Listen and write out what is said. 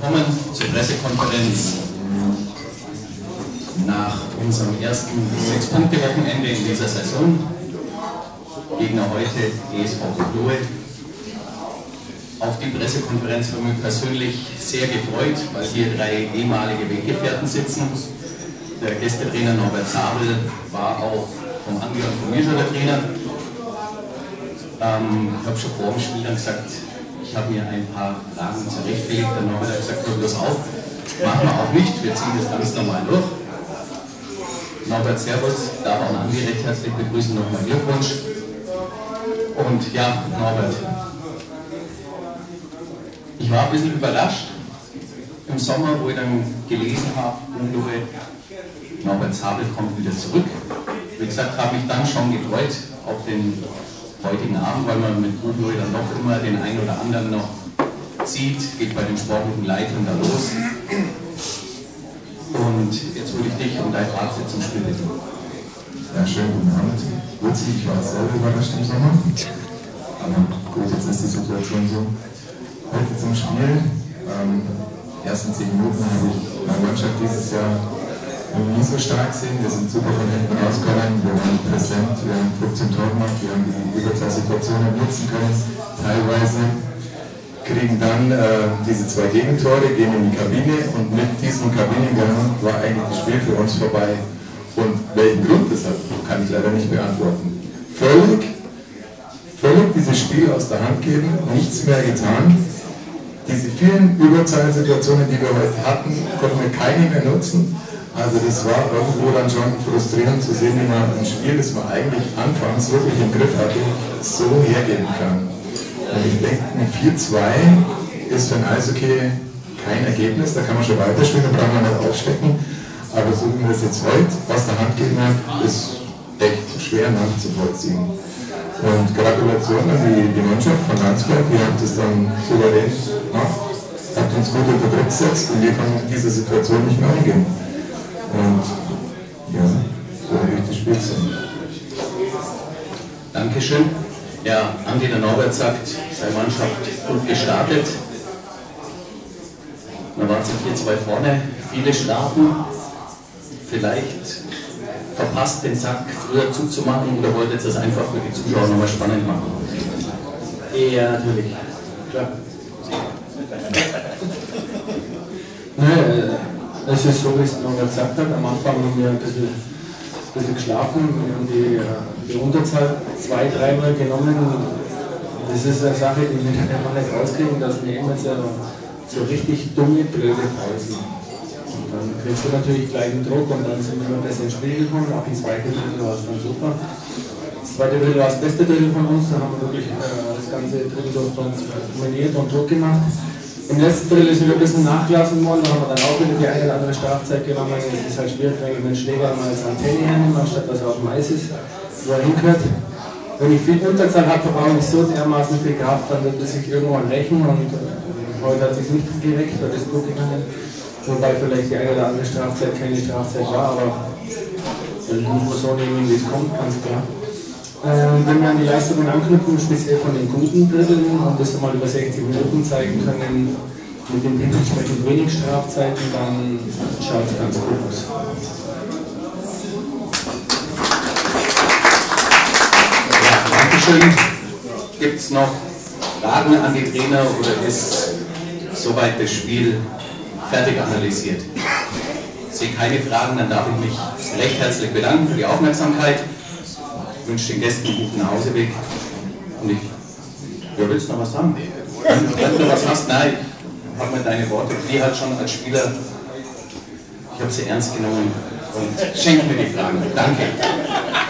Willkommen zur Pressekonferenz nach unserem ersten 6-Punkte-Wochenende in dieser Saison. Gegner heute ESV Buchloe. Auf die Pressekonferenz habe ich mich persönlich sehr gefreut, weil hier 3 ehemalige Weggefährten sitzen. Der Gästetrainer Norbert Zabel war auch vom Andi und von mir schon der Trainer. Ich habe schon vor dem Spiel dann gesagt, ich habe mir ein paar Fragen zurechtgelegt. Der Norbert hat gesagt, hör bloß auf, machen wir auch nicht, wir ziehen das ganz normal durch. Norbert, servus, darf auch Andi recht herzlich begrüßen, nochmal Glückwunsch. Und ja, Norbert, ich war ein bisschen überrascht im Sommer, wo ich dann gelesen habe, Norbert Zabel kommt wieder zurück. Wie gesagt, habe mich dann schon gefreut auf den heutigen Abend, weil man mit Buchloe dann noch immer den einen oder anderen noch sieht, geht bei den sportlichen Leitern da los. Und jetzt würde ich dich um dein Fazit zum Spiel bitten. Ja, schönen guten Abend. Witzig, ich war selber überrascht im Sommer. Aber gut, jetzt ist die Situation so. Heute zum Spiel. Ersten 10 Minuten habe ich meine Mannschaft dieses Jahr nie so stark sehen. Wir sind super von hinten rausgekommen, wir waren präsent, wir haben Druck zum Tor gemacht, wir haben die Überzahlsituationen nutzen können, teilweise. Kriegen dann diese 2 Gegentore, gehen in die Kabine und mit diesem Kabinengang war eigentlich das Spiel für uns vorbei. Und welchen Grund das hat, kann ich leider nicht beantworten. Völlig dieses Spiel aus der Hand geben, nichts mehr getan. Diese vielen Überzahlsituationen, die wir heute hatten, konnten wir keine mehr nutzen. Also das war irgendwo dann schon frustrierend zu sehen, wie man ein Spiel, das man eigentlich anfangs wirklich im Griff hatte, so hergeben kann. Und ich denke, ein 4-2 ist für ein Eishockey kein Ergebnis, da kann man schon weiterspielen, da braucht man nicht aufstecken. Aber so wie wir das jetzt heute aus der Hand geben hat, ist echt schwer nachzuvollziehen. Und Gratulation an die Mannschaft von Landsberg, die hat das dann souverän gemacht, hat uns gut unter Druck gesetzt und wir konnten mit dieser Situation nicht mehr umgehen. Und ja, so habe ich das Spiel gesehen. Dankeschön. Ja, Andi, der Norbert sagt, seine Mannschaft gut gestartet. Man war zu 4-2 vorne, viele Strafen. Vielleicht verpasst den Sack früher zuzumachen oder wollt ihr das einfach für die Zuschauer nochmal spannend machen? Ja, natürlich. Klar. Es ist so, wie es Norbert gesagt hat, am Anfang haben wir ein bisschen geschlafen, wir haben die Unterzahl 2-3 Mal genommen. Das ist eine Sache, die wir nicht rauskriegen, dass wir immer so richtig dumme, blöde Pausen. Und dann kriegst du natürlich gleich einen Druck und dann sind wir besser ins Spiel gekommen. Auch im zweiten Drittel war es dann super. Das zweite Drittel war das beste Drittel von uns, da haben wir wirklich das ganze Drittel durch uns dominiert und Druck gemacht. Im letzten Drittel ist wieder ein bisschen nachgelassen worden, da haben wir dann auch wieder die eine oder andere Strafzeit genommen. Es ist halt schwierig, wenn ich meinen Schläger mal als Antenne hernehme, anstatt dass er auf dem Eis ist, wo er hingehört. Wenn ich viel Unterzahl habe, brauche ich so dermaßen viel Kraft, dann wird es sich irgendwann rächen und heute hat es sich nicht gerechnet, da ist Druck gegangen. Wobei vielleicht die eine oder andere Strafzeit keine Strafzeit war, aber das muss man so nehmen, wie es kommt, ganz klar. Wenn wir an die Leistungen anknüpfen, speziell von den guten Dritteln und das mal über 60 Minuten zeigen können, mit den dementsprechend wenig Strafzeiten, dann schaut es ganz gut aus. Ja, Dankeschön. Gibt es noch Fragen an die Trainer oder ist soweit das Spiel fertig analysiert? Ich sehe keine Fragen, dann darf ich mich recht herzlich bedanken für die Aufmerksamkeit. Ich wünsche den Gästen einen guten Nachhauseweg. Und willst du noch was sagen? Wenn du was hast, nein, ich habe mir deine Worte. Die hat schon als Spieler, ich habe sie ernst genommen und schenkt mir die Fragen. Danke.